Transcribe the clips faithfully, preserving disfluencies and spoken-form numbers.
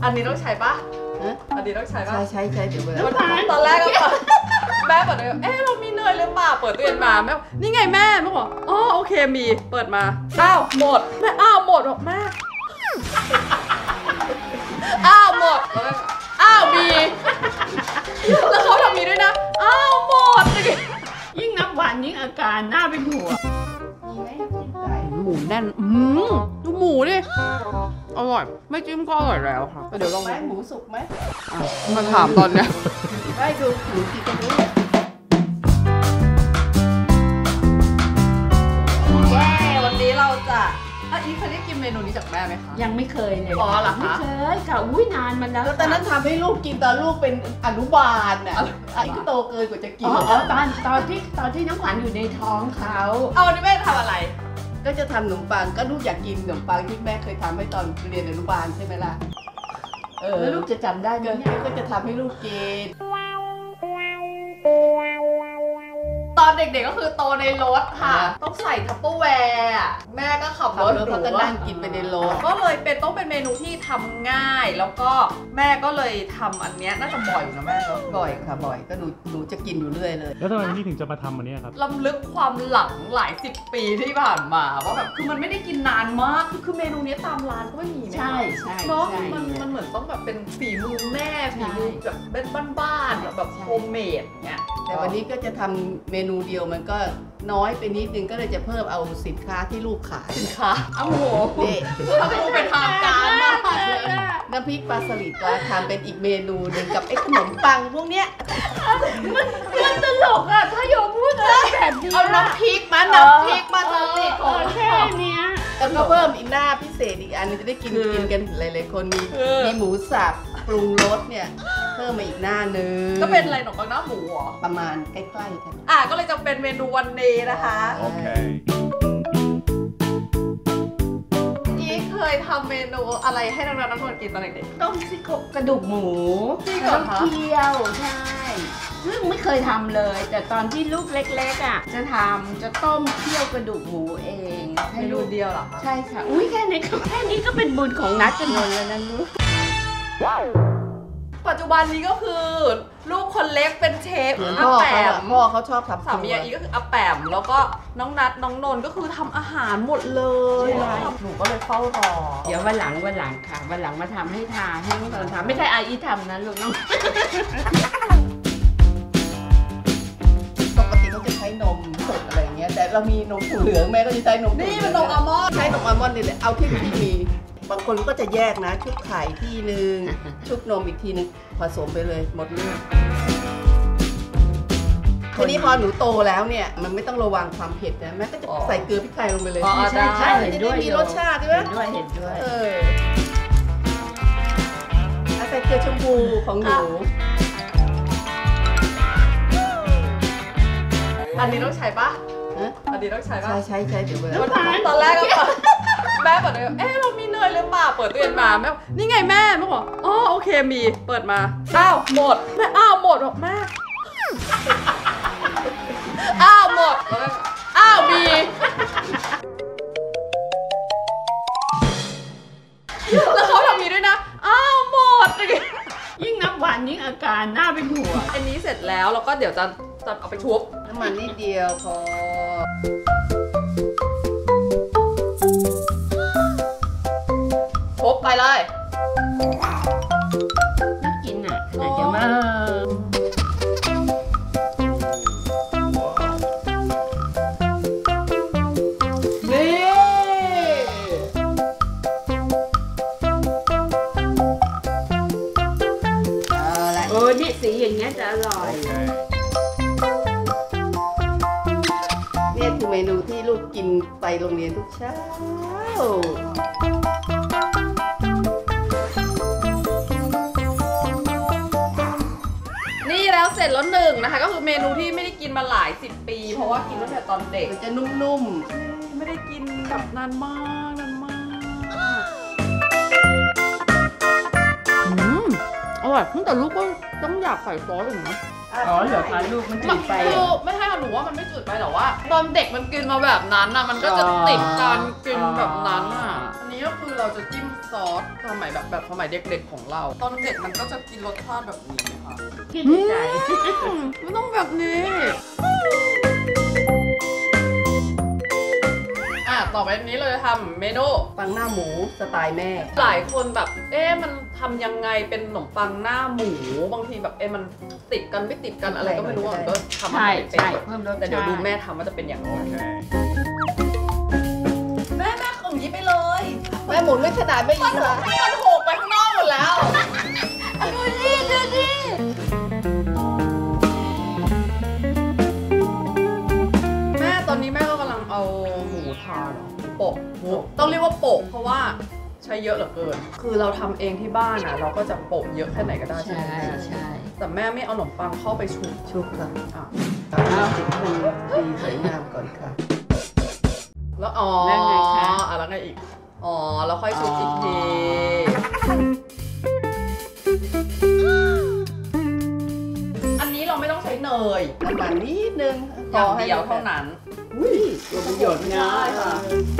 อันนี้ต้องใช้ปะอันนี้ต้องใช้ปะใช้ใช้ใช้เดี๋ยวเบอร์ตอนแรกก็แม่เปิดเลยเอ๊ะเรามีเนยหรือเปล่าเปิดตู้เย็นมาแม่นี่ไงแม่แม่บอกอ๋อโอเคมีเปิดมาอ้าวหมดแม่อ้าวหมดบอกแม่อ้าวหมดอ้าวมีแล้วเขาทำมีด้วยนะอ้าวหมดยิ่งนับวันยิ่งอาการน่าเป็นห่วงหมูแน่นอืมดูหมูดิอร่อยไม่จิ้มก็อร่อยแล้วค่ะเดี๋ยวลองหมูสุกไหมมาถามตอนเนี้ยไม่ดูหมูกินกันด้วยเย้วันนี้เราจะอ่ะอีเคยได้กินเมนูนี้จากแม่ไหมคะยังไม่เคยเลยอ๋อเหรอคะไม่เคยค่ะอุ้ยนานมาแล้วตอนนั้นทำให้ลูกกินตอนลูกเป็นอนุบาลน่ะอันนี้ก็โตเกินกว่าจะกินอ๋อตอนตอนที่ตอนที่น้องขวัญอยู่ในท้องเขาเอาวันนี้แม่ทำอะไรก็จะทำขนมปังก็ลูกอยากกินขนมปังที่แม่เคยทำให้ตอนเรียนอนุบาลใช่ไหมล่ะเออแล้วลูกจะจำได้ไหมก็จะทำให้ลูกกินตอนเด็กๆก็คือโตในรถค่ะต้องใส่ทัพเปอร์แวร์แม่ก็ขับรถแล้วก็นั่งกินไปในรถก็เลยเป็นต้องเป็นเมนูที่ทำง่ายแล้วก็แม่ก็เลยทำอันนี้น่าจะบ่อยนะแม่บ่อยค่ะบ่อยก็หนูหนูจะกินอยู่เรื่อยเลยแล้วทำไมวันนี้ถึงจะมาทำอันนี้ครับลำลึกความหลังหลายสิบปีที่ผ่านมาว่าแบบคือมันไม่ได้กินนานมากคือคือเมนูนี้ตามร้านก็ไม่มีใช่ใช่เนาะมันมันเหมือนต้องแบบเป็นฝีมือแม่ฝีมือแบบเป็นบ้านๆแบบโฮมเมดเงี้ยแต่วันนี้ก็จะทำเมนูเดียวมันก็น้อยไปนิดนึงก็เลยจะเพิ่มเอาสินค้าที่ลูกขายสินค้าอ้าวโหนี่ทำเป็นทางการมากน้ำพริกปลาสลิดก็ทำเป็นอีกเมนูหนึ่งกับไอ้ขนมปังพวกเนี้ยมันตลกอ่ะถ้าโยมพูดแบบนี้เอาน้ำพริกมาน้ำพริกมาสลิดของแค่เนี้ยแล้วก็เพิ่มอีกหน้าพิเศษอีกอันนึงจะได้กินกินกันหลายๆคนมีมีหมูสับปรุงรสเนี่ยเพิ่มมาอีกหน้านึงก็เป็นอะไรหนมปังหน้าหมูหรอประมาณใกล้ๆกันอ่ะก็เลยจะเป็นเมนูวันนี้นะคะโอเคนี่เคยทำเมนูอะไรให้น้องๆนักเรียนกินตอนเด็กๆต้มซี่โครงกระดูกหมูที่ก่อนเคี่ยวใช่ซึ่งไม่เคยทำเลยแต่ตอนที่ลูกเล็กๆอ่ะจะทำจะต้มเคี่ยวกระดูกหมูเองให้ลูกเดียวหรอใช่ค่ะอุ้ยแค่นี้แค่นี้ก็เป็นบุญของนัทจนนแล้วนะลูกปัจจุบันนี้ก็คือลูกคนเล็กเป็นเชฟอาแปมพ่อเขาชอบทำสามีอีก็คืออาแปมแล้วก็น้องนัทน้องนนท์ก็คือทำอาหารหมดเลยหนูก็เลยเฝ้ารอเดี๋ยววันหลังวันหลังค่ะวันหลังมาทำให้ทานให้น้องนนท์ทำไม่ใช่อาอีทำนะลูกน้องปกติเขาจะใช้นมสดอะไรเงี้ยแต่เรามีนมถั่วเหลืองแม่ก็จะใช้นมนี่เป็นนมอัลมอนด์ใช้นมอัลมอนด์นี่แหละเอาที่ที่มีบางคนก็จะแยกนะชุบไข่ที่หนึ่งชุบนมอีกทีนึงผสมไปเลยหมดเลยทีนี้พอหนูโตแล้วเนี่ยมันไม่ต้องระวังความเผ็ดนะแม่ก็จะใส่เกลือพริกไทยลงไปเลยใช่ใช่จะได้มีรสชาติใช่ไหมเห็นด้วยเห็นด้วยเออใส่เกลือชมพูของหนูอันนี้ต้องใช้ปะอันนี้ต้องใช้ปะใช้ใช้ใช้เดี๋ยวเบอร์ตอนแรกก็แม่เปิดเลยเอ๊ะเรามีเนยหรือเปล่าเปิดตู้เย็นมาแม่นี่ไงแม่แม่บอกอ๋อโอเคมีเปิดมาอ้าวหมดแม่อ้าวหมดบอกแม่อ้าวหมดอ้าวมีแล้วเขาทำมีด้วยนะอ้าวหมดยิ่งนับวันยิ่งอาการน่าเป็นห่วงอันนี้เสร็จแล้วแล้วก็เดี๋ยวจะจะเอาไปชุบน้ำมันนิดเดียวพอชุบไปเลยน่ากินอ่ะไหนจะมาโอ้นี่สีอย่างเงี้ยจะอร่อยนี่คือเมนูที่ลูกกินไปโรงเรียนทุกเช้านี่แล้วเสร็จแล้วหนึ่งนะคะก็คือเมนูที่ไม่ได้กินมาหลายสิบปีเพราะว่ากินตั้งแต่ตอนเด็กจะนุ่มๆไม่ได้กินแบบนานมากนานมากอืมอร่อยแต่ลูกก็ต้องอยากใส่ซอสอีกนะอ๋อเหรอคะลูกมันจืดไปคือไม่ใช่ค่ะหนูว่ามันไม่จืดไปแต่ว่าตอนเด็กมันกินมาแบบนั้นอ่ะมันก็จะติดการกินแบบนั้นอ่ะอันนี้ก็คือเราจะจิ้มซอสสมัยแบบแบบสมัยเด็กๆของเรา ตอนเด็กมันก็จะกินรสชาติแบบนี้ค่ะที่ดีใจไม่ต้องแบบนี้อ่ะต่อไปนี้เราจะทำเมนูปังหน้าหมูสไตล์แม่หลายคนแบบเอ๊ะมันทำยังไงเป็นขนมปังหน้าหมูบางทีแบบเอ๊ะมันติดกันไม่ติดกันอะไรก็ไม่รู้อ่ะก็ทำใช่ให้เป็นใช่เพิ่มรสแต่เดี๋ยวชาติดูแม่ทำว่าจะเป็นอย่างไรแม่แม่ของนี้ไปเลย แม่หมุนไม่ขนาดไม่ยิงเหรอมันโหกไปข้างนอกหมดแล้วดูดิดูดิแม่ตอนนี้แม่ก็กำลังเอาหมูทาเนาะโปะหมูต้องเรียกว่าโปะเพราะว่าใช้เยอะเหลือเกิน คือเราทำเองที่บ้านอ่ะเราก็จะโปะเยอะแค่ไหนก็ได้ใช่ไหมใช่ใช่แต่แม่ไม่เอาขนมปังเข้าไปชุบชุบค่ะอ่ะเอาติดมือดีสวยงามก่อนค่ะแล้วอ๋อแล้วไงคะอ่ะแล้วไงอีกอ๋อแล้วค่อยชุบอีกทีอันนี้เราไม่ต้องใช้เนยน้ำมันนิดนึงอย่างเดียวเท่านั้นอุ้ยประโยชน์ง่ายค่ะค่ะ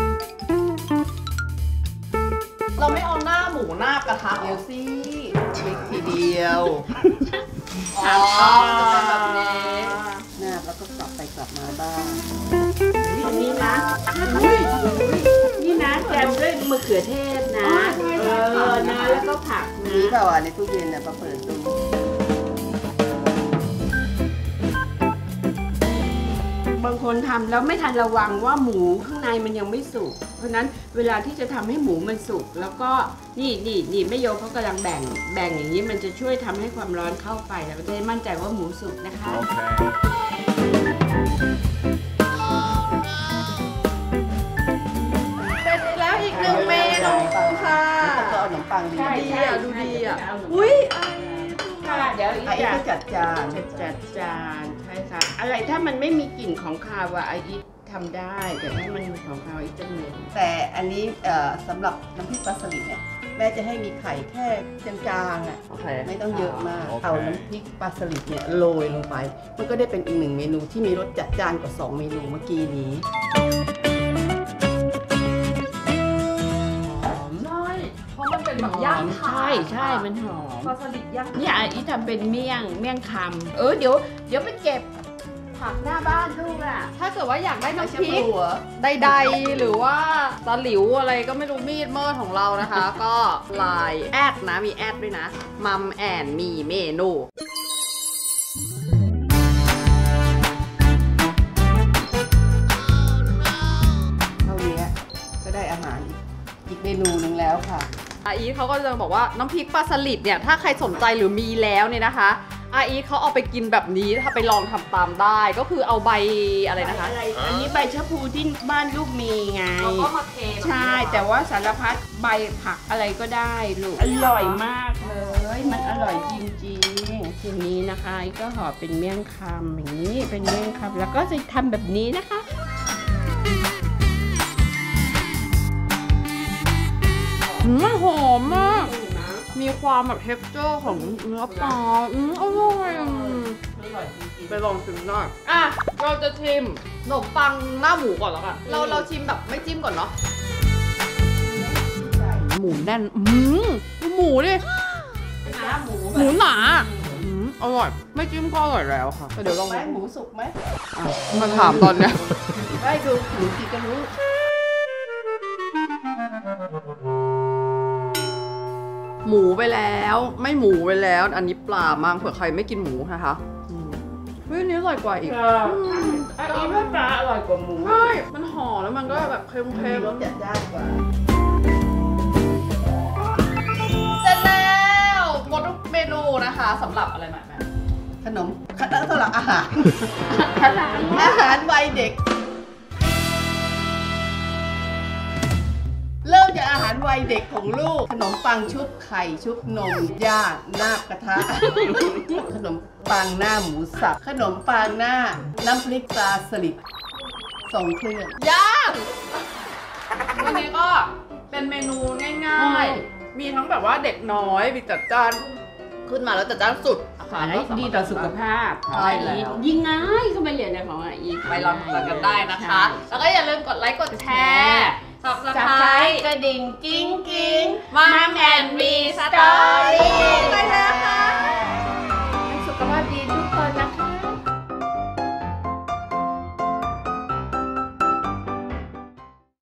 เราไม่เอาหน้าหมูหน้ากระทะเดี๋ยวสิเช็คทีเดียวอ๋อจะเป็นแบบนี้หน้าแล้วก็กลับไปกลับมาบ้างอันนี้นะนี่นะแกมด้วยมะเขือเทศนะ เออนะแล้วก็ผักมีนะเปล่าอ่ะในตู้เย็นนะมาเปิดดูบางคนทำแล้วไม่ทันระวังว่าหมูข้างในมันยังไม่สุก เพราะฉะนั้นเวลาที่จะทำให้หมูมันสุกแล้วก็นี่นี่นี่แม่โยเขากำลังแบ่งแบ่งอย่างนี้มันจะช่วยทำให้ความร้อนเข้าไปแล้วก็จะได้มั่นใจว่าหมูสุกนะคะเป็นแล้วอีกหนึ่งเมนูค่ะแล้วก็เอาขนมปังดีใช่ดีใช่อ่ะดูดีอ่ะใช่อุ้ยค่ะเดี๋ยวอีกไอ้จะก็จัดจานจัดจัดจานใช่ค่ะอะไรถ้ามันไม่มีกลิ่นของคาวอะไออีททำได้แต่ถ้ามันมีของคาวอีทจะเหนื่อยแต่อันนี้เอ่อสำหรับน้ำพริกปลาสลิดเนี่ยแม่จะให้มีไข่แค่จางๆอ่ะโอเคไม่ต้องเยอะมากโอเคเอาน้ำพริกปลาสลิดเนี่ยโรยลงไป มันก็ได้เป็นอีกหนึ่งเมนูที่มีรสจัดจ้านกว่าสองเมนูเมื่อกี้นี้ใช่เพราะมันเป็นแบบย่างถ่านใช่ใช่มันหอมปลาสลิดย่างเนี่ยไออีททำเป็นเมี่ยงเมี่ยงคำเออเดี๋ยวเดี๋ยวไปเก็บผักหน้าบ้านลูกอะถ้าเกิดว่าอยากได้ไม่น้ำใช่พริกหัวใดๆหรือว่าตะหลิวอะไรก็ไม่รู้มีดเมิดของเรานะคะ ก็ไลน์แอดนะมีแอดด้วยนะมัมแอนมีเมนูเท่านี้ก็ได้อาหารอีกอีกเมนูหนึ่งแล้วค่ะอาอีทเขาก็จะบอกว่าน้ำพริกปลาสลิดเนี่ยถ้าใครสนใจหรือมีแล้วเนี่ยนะคะอาอีทเขาเอาไปกินแบบนี้ถ้าไปลองทำตามได้ก็คือเอาใบอะไรนะคะอะไรอันนี้ใบชะพูที่บ้านลูกมีไงแล้วก็มาเทแบบนี้ใช่แต่ว่าสารพัดใบผักอะไรก็ได้ลูกอร่อยมากเลยมันอร่อยจริงๆทีนี้นะคะไอ้ก็ห่อเป็นเมี่ยงคำอย่างนี้เป็นเมี่ยงคำแล้วก็จะทำแบบนี้นะคะอืมหอมมากมีความแบบเท็กเจอร์ของเนื้อปลาอืมอร่อยอืมไปลองชิมได้อ่ะเราจะชิมขนมปังหน้าหมูก่อนแล้วกันเราเราชิมแบบไม่จิ้มก่อนเนาะหมูแน่นอืมดูหมูดิขาหมูหมูหนาอืมอร่อยไม่จิ้มก็อร่อยแล้วค่ะแต่เดี๋ยวลองแป้งหมูสุกไหมอ่ะมาถามตอนเนี้ยได้ดูหนูกินก็รู้หมูไปแล้วไม่หมูไปแล้วอันนี้ปลามากเผื่อใครไม่กินหมูนะคะอืมเฮ้ยอันนี้อร่อยกว่าอีกอันนี้ว่าปลาอร่อยกว่าหมูใช่มันห่อแล้วมันก็แบบเค็มีมรสจัดจ้านกว่าๆเสร็จแล้วหมดทุกเมนูนะคะสำหรับอะไรใหม่แม่ขนมขนมสำหรับอาหารขนาดอาหารวัยเด็ก เริ่มจากอาหารวัยเด็กของลูก ขนมปังชุบไข่ชุบนมย่างหน้ากระทะ ขนมปังหน้าหมูสับ ขนมปังหน้าน้ำพริกปลาสลิดส่งเครื่องย่างวันนี้ก็เป็นเมนูง่ายๆ มีทั้งแบบว่าเด็กน้อยมีจัดจ้านขึ้นมาแล้วจัดจ้านสุดขายดีต่อสุขภาพใช่แล้วยิ่งง่ายเข้ามาเรียนในของอีกไปลองทำกันได้นะคะใช่แล้วก็อย่าลืมกดไลค์กดแชร์ Subscribe จับไครกระดิ่งกิ้งกิ้งมัมแอนด์วีสตอรี่